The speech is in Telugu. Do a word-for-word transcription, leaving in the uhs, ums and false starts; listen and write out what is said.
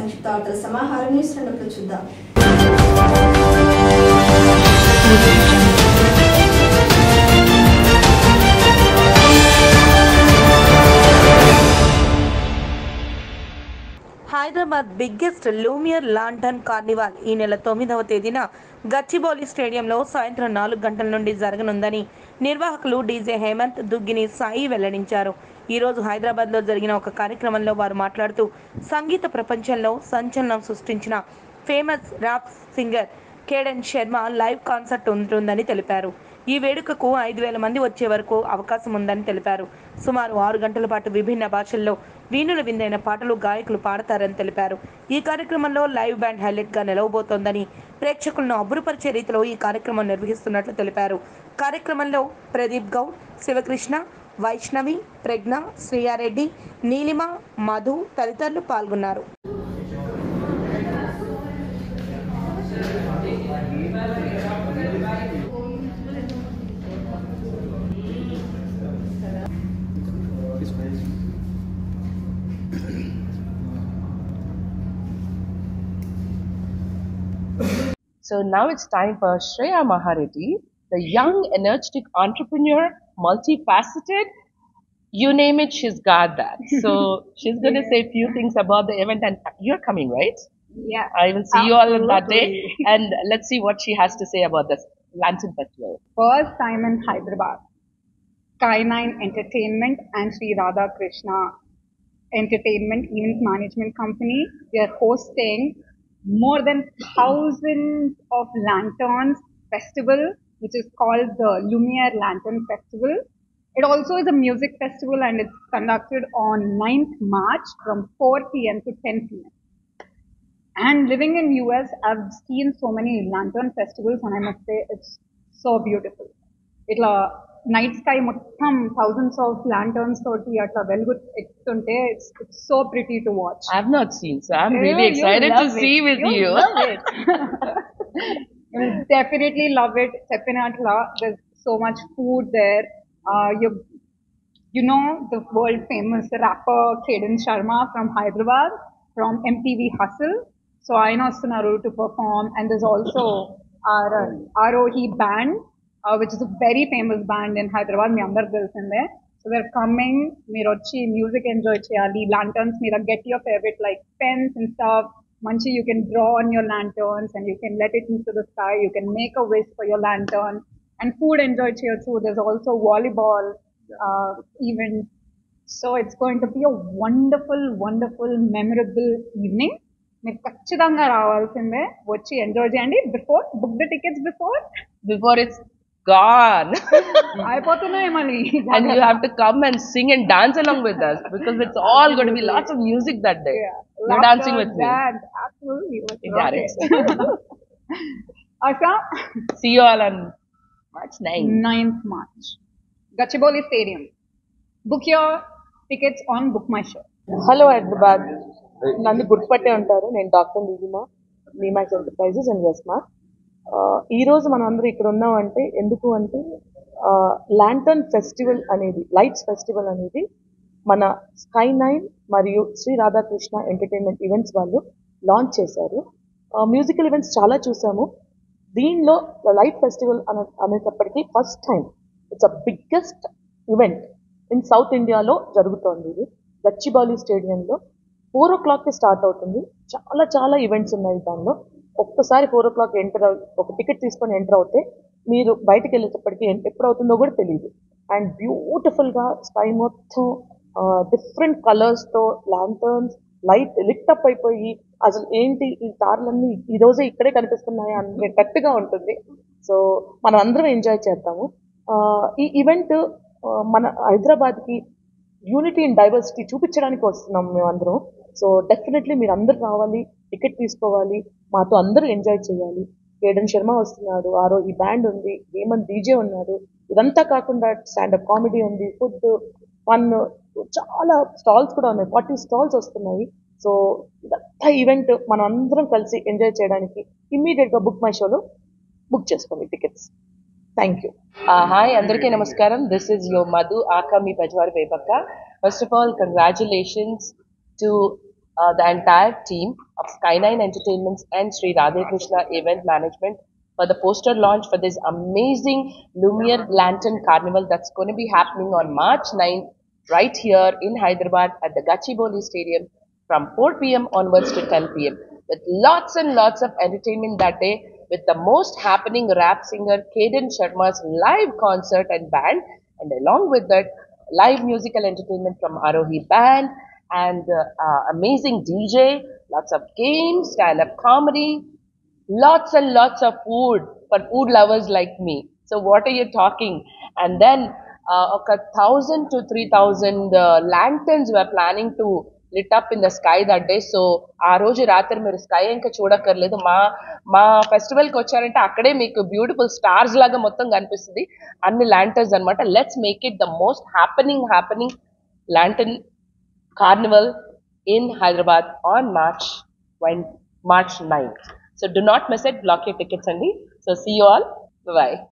సంక్షిప్త వార్తల సమాహారం న్యూస్ రెండులో చూద్దాం. Hyderabad biggest Lumiere lantern carnival ఈ నెల తొమ్మిదవ తేదీన గచ్చిబౌలి స్టేడియంలో సాయంత్రం నాలుగు గంటల నుండి జరగనుందని నిర్వాహకులు డీజే హేమంత్ దుగ్గిని సాయి వెల్లడించారు. ఈరోజు హైదరాబాద్లో జరిగిన ఒక కార్యక్రమంలో వారు మాట్లాడుతూ సంగీత ప్రపంచంలో సంచలనం సృష్టించిన famous rap singer Kaden Sharma live concert ఉంటుందని తెలిపారు. ఈ వేడుకకు ఐదు వేల మంది వచ్చే వరకు అవకాశం ఉందని తెలిపారు. సుమారు ఆరు గంటల పాటు విభిన్న భాషల్లో వీణుల విందైన పాటలు గాయకులు పాడతారని తెలిపారు. ఈ కార్యక్రమంలో లైవ్ బ్యాండ్ హైలైట్గా నిలవబోతోందని, ప్రేక్షకులను అబ్బురుపరిచే రీతిలో ఈ కార్యక్రమం నిర్వహిస్తున్నట్లు తెలిపారు. కార్యక్రమంలో ప్రదీప్ గౌడ్, శివకృష్ణ, వైష్ణవి, ప్రజ్ఞ, శ్రీయారెడ్డి, నీలిమ, మధు తదితరులు పాల్గొన్నారు. So now it's time for Shreya Mahareddy, the young, energetic entrepreneur, multifaceted. You name it, she's got that. So she's going to say a few things about the event, and you're coming, right? Yeah. I will see you all on that day, and let's see what she has to say about this Lantern Festival. First time in Hyderabad, Sky nine Entertainment and Sri Radha Krishna Entertainment Event Management Company, we are hosting more than thousands of lanterns festival, which is called the Lumiere Lantern Festival. It also is a music festival, and it's conducted on ninth March from four p.m. to ten p.m. And living in U S, I've seen so many lantern festivals, and I must say it's so beautiful. Itla night sky mottham thousands of lanterns toti atla velugu ektunte, it's it's so pretty to watch. I've not seen, so I'm You- really you excited to love see it. with You you. love it. You'll definitely love it. Cheppinatla, there's so much food there. Uh, you you know the world famous rapper Kaden Sharma from Hyderabad, from M T V Hustle. So I know Sunaru to perform, and there's also our uh, Arohi band, uh, which is a very famous band in Hyderabad. Me andar girls in there. So they're coming. Meer వచ్చి music enjoy cheyali. Lanterns, meer get your favorite like pens and stuff. Manchi, you can draw on your lanterns and you can let it into the sky. You can make a wish for your lantern. And food enjoy too. There's also volleyball uh, event. So it's going to be a wonderful, wonderful, memorable evening. మీరు ఖచ్చితంగా రావాల్సిందే, వచ్చి ఎంజాయ్ చేయండి. Before book the tickets before Before it's gone. అయిపోతున్నాయి మళ్ళీ. And you have to come and sing and dance along with us, because it's all going to be lots of music that day. You're dancing with me. Dance, absolutely. Got it. Asha, See you all on March ninth. ninth March, Gachibowli Stadium. Book your tickets on Book My Show. Hello Hyderabad, నన్ను గుర్తుపట్టే ఉంటారు. నేను doctor Neelima, Neemax enterprises and Wesmart. ఈరోజు మనం అందరూ ఇక్కడ ఉన్నామంటే ఎందుకు అంటే లాంటర్న్ ఫెస్టివల్ అనేది, లైట్స్ ఫెస్టివల్ అనేది మన స్కై నైన్ మరియు శ్రీ రాధాకృష్ణ ఎంటర్టైన్మెంట్ ఈవెంట్స్ వాళ్ళు లాంచ్ చేశారు. మ్యూజికల్ ఈవెంట్స్ చాలా చూసాము. దీనిలో లైట్ ఫెస్టివల్ అనే అనేటప్పటికీ first time it's a biggest event in south ఇండియాలో జరుగుతోంది. ఇది గచ్చిబౌలి స్టేడియంలో ఫోర్ ఓ క్లాక్కి స్టార్ట్ అవుతుంది. చాలా చాలా ఈవెంట్స్ ఉన్నాయి దానిలో. ఒక్కసారి ఫోర్ ఓ క్లాక్ ఎంటర్ ఒక టికెట్ తీసుకొని ఎంటర్ అవుతే మీరు బయటకు వెళ్ళేటప్పటికి ఎప్పుడు అవుతుందో కూడా తెలియదు. అండ్ బ్యూటిఫుల్గా స్కై మొత్తం డిఫరెంట్ కలర్స్తో ల్యాంటర్న్స్ లైట్ లిట్ అప్ అయిపోయి అసలు ఏంటి ఈ తారలన్నీ ఈ రోజే ఇక్కడే కనిపిస్తున్నాయి అనేటట్టుగా ఉంటుంది. సో మనం అందరం ఎంజాయ్ చేద్దాము. ఈ ఈవెంట్ మన హైదరాబాద్కి యూనిటీ అండ్ డైవర్సిటీ చూపించడానికి వస్తున్నాం మేమందరం. సో డెఫినెట్లీ మీరు అందరు రావాలి, టికెట్ తీసుకోవాలి, మాతో అందరూ ఎంజాయ్ చేయాలి. కేడన్ శర్మ వస్తున్నాడు, ఆరోహి బ్యాండ్ ఉంది, హేమంత్ డీజే ఉన్నాడు. ఇదంతా కాకుండా స్టాండప్ కామెడీ ఉంది, ఫుడ్, ఫన్, చాలా స్టాల్స్ కూడా ఉన్నాయి. ఫార్టీ స్టాల్స్ వస్తున్నాయి. సో ఇదంతా ఈవెంట్ మనం అందరం కలిసి ఎంజాయ్ చేయడానికి ఇమ్మీడియట్గా బుక్ మై షోలో బుక్ చేసుకోండి టికెట్స్. Thank you. హాయ్ అందరికీ నమస్కారం. This is your Madhu aka మీ పజవారి వేపక్క. First of all congratulations to uh, the entire team of Sky Nine Entertainments and Sri Radhe Krishna Event Management for the poster launch for this amazing Lumiere Lantern Carnival that's going to be happening on March ninth right here in Hyderabad at the Gachibowli Stadium from four p.m. onwards to ten p.m. with lots and lots of entertainment that day with the most happening rap singer Kaden Sharma's live concert and band, and along with that live musical entertainment from Arohi Band and uh, uh, amazing D J, lots of games, stand-up comedy, lots and lots of food for food lovers like me. So what are you talking? And then uh, a thousand to three thousand uh, lanterns were planning to lit up in the sky that day. So ఆ రోజు రాత్రి మీరు స్కై ఇంకా చూడక్కర్లేదు, మా మా ఫెస్టివల్కి వచ్చారంటే అక్కడే మీకు బ్యూటిఫుల్ స్టార్స్ లాగా మొత్తం కనిపిస్తుంది అన్ని ల్యాంటర్న్స్ అనమాట. Let's make it the most happening happening lantern carnival in Hyderabad on March when March ninth. So do not miss it. Block your tickets, Andy. So see you all. Bye bye.